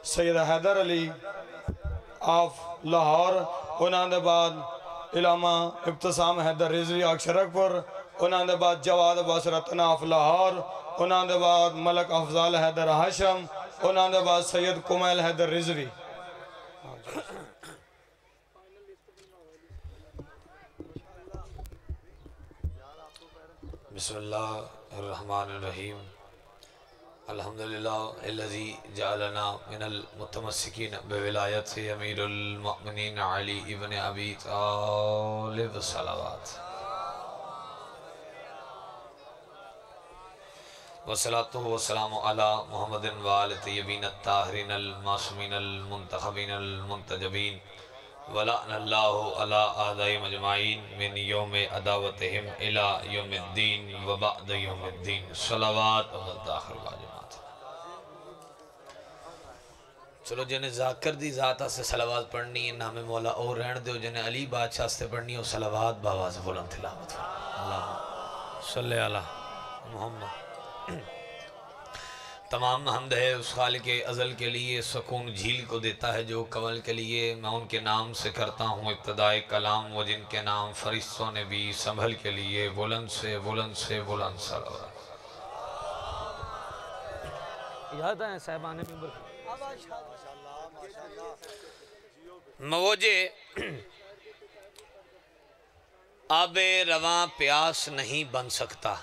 Syed Haider Ali of Lahore, उन्होंने बाद इलामा इब्तिसाम हैदर रिजवी अक्षरकपुर, उन्होंने बाद जवाद अब्बास रतन ऑफ लाहौर, उन्होंने बाद मलक अफजाल हैदर हाशम, उन्होंने बाद सैयद कुमैल हैदर रिजवी। बिस्मिल्लाहिर्रहमानिर्रहीम। अल्हम्दुलिल्लाहिल्लज़ी जअलना मिनल मुतमस्सिकीन बिविलायति अमीरुल मुमिनीन अली इब्न अबी तालिब सलावत वस्सलातु वस्सलामु अला मुहम्मदिन व आलि तय्यबीन अत्ताहिरीन अल मासूमीन अल मुंतखबीन अल मुंतजबीन वलअनल्लाहु अला आदाई मजमाइन मिन यौम अदावतिहिम इला यौमिद्दीन व बअद यौमिद्दीन सलावत व दाखिल वाजिबात। चलो जिन्हें जाकर दी ज़ात से सलावत पढ़नी है नाम मौला और रहन दो, जिन्हें अली बादशाह से पढ़नी हो सलावत बाबा से बुलंद तिलावत। अल्लाहुम्मा सल्ली अला मुहम्मद। तमाम हमद है उस खालिक अज़ल के लिए, सुकून झील को देता है जो कमल के लिए। मैं उनके नाम से करता हूँ इब्तिदाए कलाम, वो जिनके नाम फरिश्तों ने भी संभल के लिए। बुलंद से बुलंद से बुलंद सलावत। याद है साहिबाने मवोजे आबे रवां प्यास नहीं बन सकता।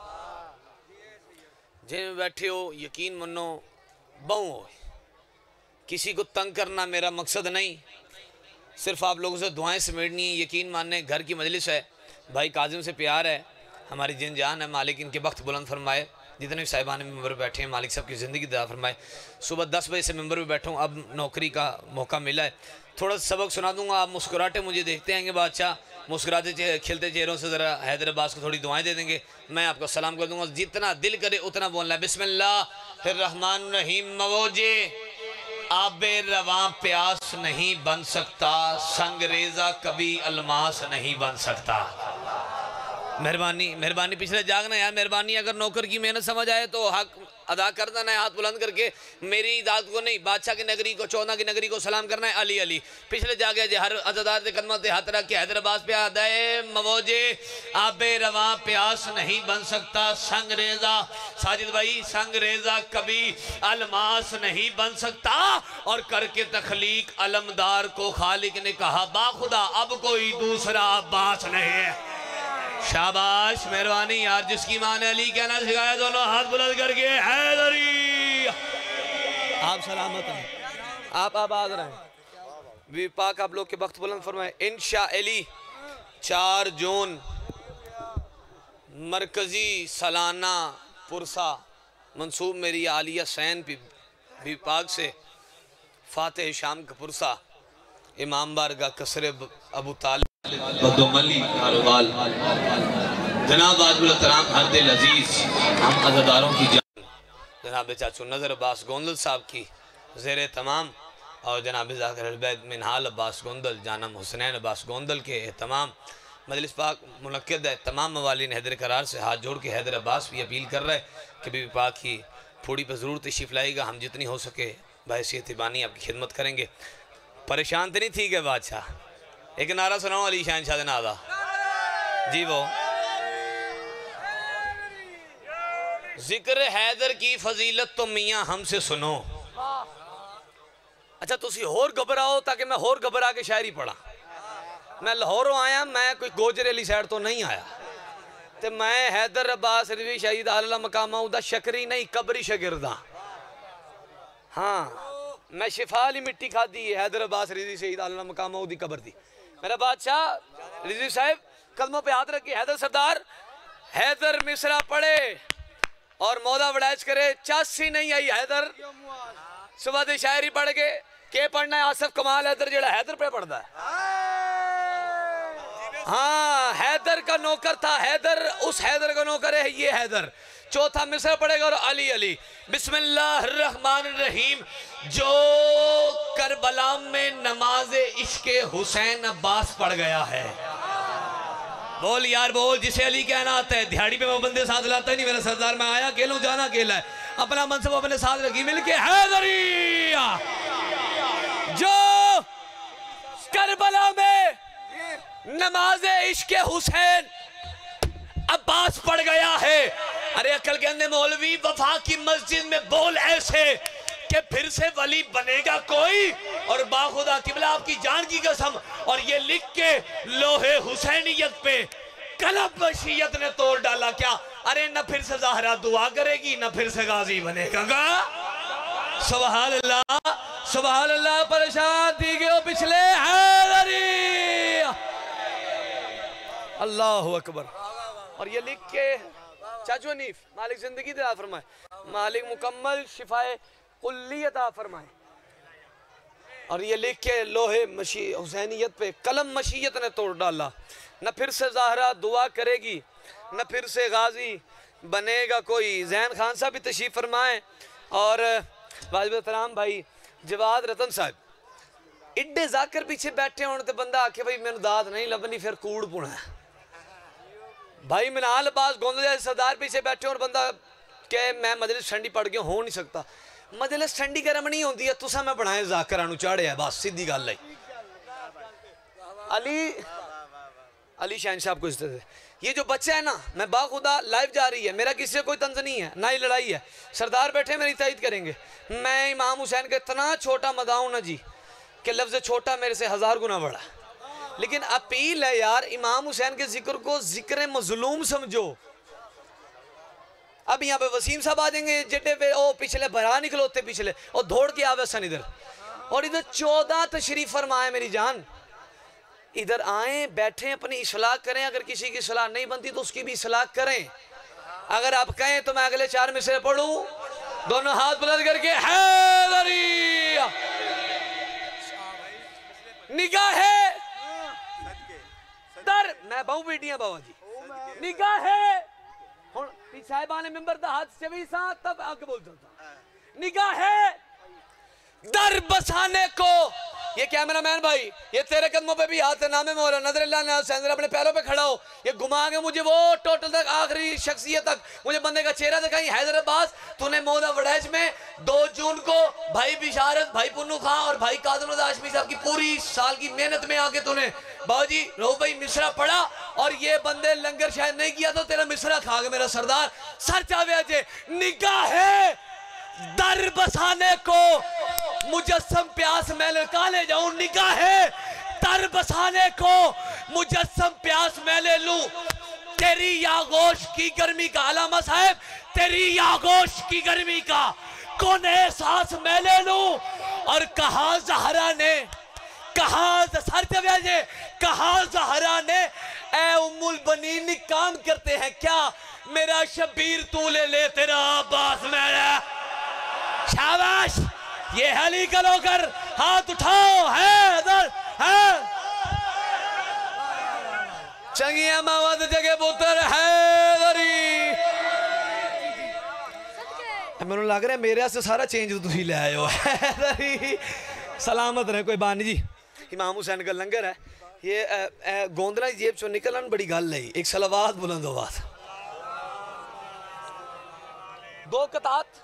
जिनमें बैठे हो यकीन मनो बहु हो, किसी को तंग करना मेरा मकसद नहीं, सिर्फ आप लोगों से दुआएं समेटनी है। यकीन मानने घर की मजलिस है, भाई काजिम से प्यार है, हमारी जिन जान है। मालिक इनके वक्त बुलंद फरमाए। जितने भी साहिबान मेंबर बैठे हैं मालिक साहब की ज़िंदगी दया फरमाए। सुबह 10 बजे से मेंबर में बैठा हूँ, अब नौकरी का मौका मिला है, थोड़ा सबक सुना दूंगा। आप मुस्कुराते मुझे देखते आएंगे बादशाह, मुस्कुराते खिलते चेहरों से ज़रा हैदर अब्बास को थोड़ी दुआएं दे देंगे, मैं आपको सलाम कर दूंगा। जितना दिल करे उतना बोलना है। बिस्मिल्लाहिर्रहमानिर्रहीम। मवोजे आबे रवां प्यास नहीं बन सकता, संगरेजा कभी अलमास नहीं बन सकता। मेहरबानी मेहरबानी पिछले जागना यार, मेहरबानी। अगर नौकर की मेहनत समझ आए तो हक अदा कर देना है, हाथ बुलंद करके। मेरी इदात को नहीं, बादशाह की नगरी को, चौदह की नगरी को सलाम करना है। अली अली पिछले जागे जे हर अज़ादार के कदमों से हाथ रख के हैदराबाद पे आता है। मवोजे आबे रवां प्यास नहीं बन सकता, संगरेजा साजिद भाई संगरेजा कभी अलमास नहीं बन सकता। और करके तखलीक अलमदार को खालिक ने कहा बाखुदा अब कोई दूसरा अब्बास नहीं है। शाबाश मेहरबानी यार, जिसकी माँ ने अली कहना सिखाया दोनों हाथ बुलंद करके हैदरी। आप सलामत हैं, आप आबाद रहें। भी पाक आप लोग के वक्त बुलंद फरमाए। इंशा अली 4 जून मरकजी सालाना पुरसा मंसूब मेरी आलिया सैन भी पाक से फातेह शाम का पुरसा इमाम बारगाह कसरे अबू तालिब जनाब आदम हर दिल अजीज हम अज़ादारों की जान जनाब चाचू नज़र अब्बास गोंदल साहब की ज़ेर तमाम, और जनाब ज़ाकिर मिनहाल अब्बास गोंदल जानम हुसनैन अब्बास गोंदल के तमाम मजलिस पाक मुनक्किद है। तमाम मवालिन हैदर करार से हाथ जोड़ के हैदर अब्बास भी अपील कर रहे हैं कि बीबी पाक की फूड़ी पर ज़रूर तशरीफ़ लाएगा। हम जितनी हो सके बहैसियत बानी आपकी खिदमत करेंगे। परेशान तो नहीं थी क्या बादशाह? एक नारा सुनाओ अली शान शाह नादा जी। वो जिक्र हैदर की फजीलत तो मियाँ हमसे सुनो। अच्छा तुसी होर घबराओ ताकि मैं होर घबरा के शायरी पढ़ा। मैं लाहौरों आया, मैं कोई गोजरे वाली साइड तो नहीं आया, तो मैं हैदर अब्बास रिजवी शहीद आला मकामा उदा शकरी नहीं कबरी शगिरदा। हाँ मैं शिफा वाली मिट्टी खादी है, हैदर अब्बास रिजवी शहीद आला मकामा उदी कबर दी। मेरा बादशाह रिजवी साहब कदमों पे हाथ रखिए। हैदर सरदार हैदर मिसरा पढ़े और मौला वड़ाइश करे, चासी नहीं आई हैदर सुबह दे शायरी पढ़ के पढ़ना है। आसफ कमाल हैदर जेड़ा हैदर पे पढ़ता है। हाँ हैदर का नौकर था, हैदर उस हैदर का नौकर है ये हैदर। चौथा मिसरा पढ़ेगा और अली अली। बिस्मिल्लाहिर्रहमानिर्रहीम। जो करबला में नमाज़े इश्क़े हुसैन अब्बास पढ़ गया है, बोल यार बोल। जिसे अली कहना आता है, दिहाड़ी पे मैं बंदे साथ लाता ही नहीं। मेरा सरदार मैं आया अकेला, जाना अकेला है। अपना मनसब अपने साथ रखी मिलके हैदरी। नमाज इश्क हुसैन अब्बास पड़ गया है। अरे अकल के अंदर मौलवी वफा की मस्जिद में बोल ऐसे कि फिर से वली बनेगा कोई, और बाखुदा किबला आपकी जान की कसम, और ये लिख के लोहे हुसैनियत पे कलम शियत ने तोड़ डाला। क्या? अरे न फिर से ज़हरा दुआ करेगी, न फिर से गाजी बनेगा। सुभान अल्लाह, सुभान अल्लाह। परेशान थी गए पिछले अल्लाह अकबर। और ये लिख के चाचू हनीफ मालिक जिंदगी दे फरमाए, मालिक मुकम्मल शिफाए कुल्ली अता फरमाए। और ये लिख के लोहे मशी हुसैनियत पे कलम मशीयत ने तोड़ डाला। न फिर से ज़हरा दुआ करेगी, न फिर से गाजी बनेगा कोई। जैन खान साहब भी तशरीफ फरमाए, और वाजिब एहतराम भाई जवाद रतन साहब इड्डे जाकर पीछे बैठे होने तो बंदा आखे भाई मैंने दाद नहीं लभनी, फिर कूड़ पुना है भाई। मिनाल अब्बास गोंद जैसे सरदार पीछे बैठे और बंदा के मैं मजलिस ठंडी पड़ गया, हो नहीं सकता। मजलिस ठंडी गर्म नहीं होती है, तुसा मैं बनाए जाकर चाड़े है, बस सीधी गल है। अली शाहीन साहब को इज्जत है। ये जो बच्चा है ना, मैं बाखुदा लाइव जा रही है, मेरा किसी से कोई तंज नहीं है, ना ही लड़ाई है। सरदार बैठे मेरी तायद करेंगे। मैं इमाम हुसैन का इतना छोटा मदाऊं ना जी कि लफ्ज़ छोटा मेरे से 1000 गुना बड़ा। लेकिन अपील है यार, इमाम हुसैन के जिक्र को जिक्र मजलूम समझो। अब यहाँ पे वसीम साहब आ जाएंगे जिटे पे ओ पिछले भरा निकलोते पिछले और दौड़ के आवे सन इधर, और इधर 14 तशरीफ फरमाए मेरी जान। इधर आए बैठे अपनी इस्लाह करें, अगर किसी की सलाह नहीं बनती तो उसकी भी इस्लाह करें। अगर आप कहें तो मैं अगले 4 मिसरे पढ़ूं, दोनों हाथ बुलंद करके हैदरी निगाह दर मैं बहु बेटियां बाबा जी निगाह हुण साहिबान मेंबर दा हाथ चवी सा तब आगे बोल जाता निगाह दर बसाने को। ये कैमरामैन भाई ये तेरे कदमों पे भी हाथ है, नामे मोहरा नजर अल्लाह अपने पैरों पे खड़ा हो। ये घुमा के मुझे वो टोटल तक आखिरी शख्सियत तक मुझे बंदे का चेहरा दिखाई। हैदराबाद तूने मोदा वड़ैच में 2 जून को भाई बिशारत, भाई पुन्नू खां और भाई कादम आशमी साहब की पूरी साल की मेहनत में आके तूने बाबूजी रो भाई मिसरा पढ़ा, और ये बंदे लंगर शायद नहीं किया तो तेरा मिसरा खा गए मेरा सरदार। सर चावे निगाह दर बसाने को मुजस्सम प्यास मैं लगा ले जाऊं। निगाह दर बसाने को मुजस्सम प्यास मैं ले लूं। तेरी यागोश की गर्मी का अलामा साहब, तेरी यागोश की गर्मी का कौन एहसास मैं ले लूं। और कहा ज़हरा ने, कहा ज़हरा ने ए उम्मुल बनीन काम करते हैं क्या। मेरा शबीर तू ले ले, तेरा अब्बास मेरा। शाबाश, ये हली कलो कर, हाथ उठाओ है इधर है चंगिया मावद जगह पुत्र है। मैनू लग रहा है मेरे से सारा चेंज तुम ले आए हो। सलामत रहे, कोई बात नहीं जी। इमाम हुसैन का लंगर है ये गोंदला जेब चो निकलन बड़ी गल है। एक सलावात बुलंदो बात 2 कतात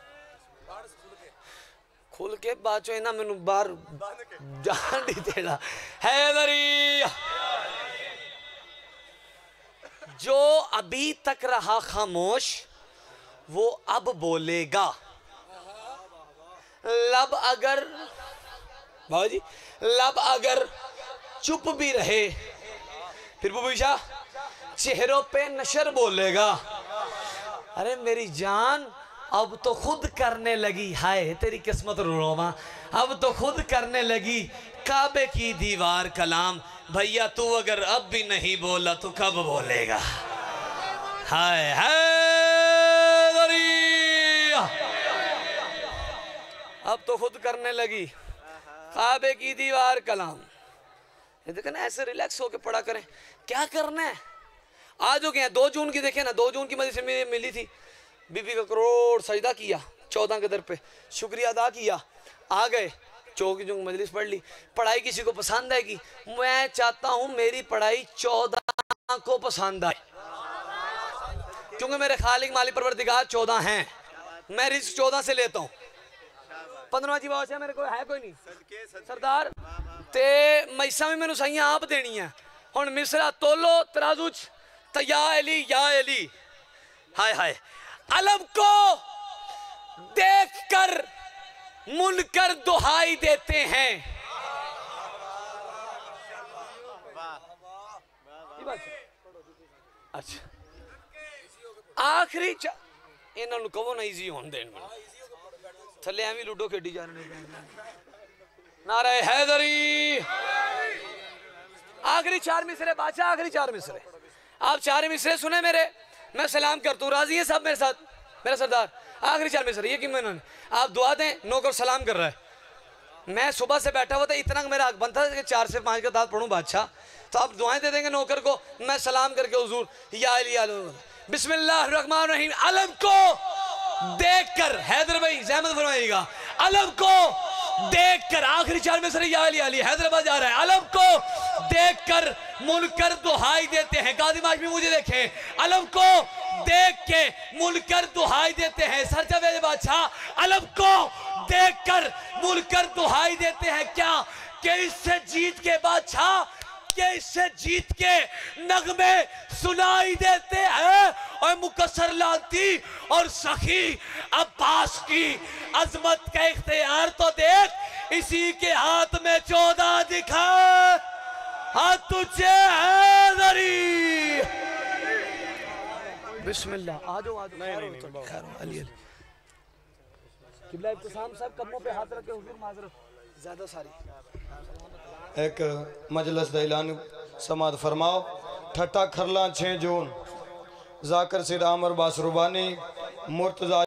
खुल के बाद चो इना मैनू बाहर जान नहीं देना। हैदरी जो अभी तक रहा खामोश वो अब बोलेगा। लब अगर बाबा जी लब अगर चुप भी रहे फिर बुबीशा चेहरों पे नशर बोलेगा। अरे मेरी जान अब तो खुद करने लगी, हाय तेरी किस्मत रोमा, अब तो खुद करने लगी काबे की दीवार कलाम। भैया तू अगर अब भी नहीं बोला तो कब बोलेगा। हाय हाय अब तो खुद करने लगी काबे की दीवार कलाम। ये देखें ना, ऐसे रिलैक्स होके पढ़ा करें। क्या करना है आज हो गया 2 जून की, देखे ना 2 जून की मजलिस में मिली थी, बीबी का करोड़ सजदा किया 14 के दर पे, शुक्रिया अदा किया, आ गए चौकी जो मजलिस पढ़ ली। पढ़ाई किसी को पसंद आएगी, मैं चाहता हूं मेरी पढ़ाई 14 को पसंद आए, क्योंकि मेरे खालिक मालिक परवरदिगार 14 हैं। मैं रिस्क 14 से लेता हूं। 15 जी बात है मेरे को है कोई नहीं सरदार ते मैसा भी मैनू सही आप देनी है। हुण मिसरा तोलो तराजू च तो या अली हाय हाय अलम को देखकर मुनकर दुहाई देते हैं। अच्छा आखिरी इन्हां नूं कहो ना इजी होण देण थले एवं लूडो खेडी जा रहे नारे हैदरी। आखिरी 4 मिसरे बादशाह, आखिरी 4 मिसरे आप 4 मिसरे सुने मेरे, मैं सलाम करता हूँ, राजी है सब मेरे साथ मेरा सरदार। आखिरी 4 मिसरे ये कि मैंने आप दुआ दें, नौकर सलाम कर रहा है। मैं सुबह से बैठा हुआ था, इतना मेरा हक बनता था कि 4 से 5 का दाद पढ़ूं बादशाह, तो आप दुआएं दे देंगे नौकर को। मैं सलाम करके हुजूर या अली बिस्मिल्लाहिर्रहमानिर्रहीम अलम को देखकर, हैदर भाई जहमत फरमाइएगा, अलम को देखकर आखिरी 4 में सर या अली हैदराबाद जा रहा है। अलम को देखकर मुनकर दुहाई देते हैं। गाजी माशमी मुझे देखें, अलम को देख के मुनकर दुहाई देते हैं। सर जावेद बादशाह अलम को देखकर मुनकर दुहाई देते हैं। क्या कि इससे जीत के बादशाह के इससे जीत के नगमे सुनाई देते हैं। और मुकस्सर लांती और सखी अब्बास की अजमत का इख्तियार तो देख, इसी के हाथ में 14 दिखा, हाथ तुझे हैदरी। बिस्मिल्लाह आ जाओ खैर अली किबला इब्तिसाम साहब कमों पे हाथ रखे हुजूर माजरत ज्यादा सारी एक मजलिस दा ऐलान समात फरमाओ। ठट्टा खरला 6 जून जाकर सिर आमर बासरुबानी मुर्तजा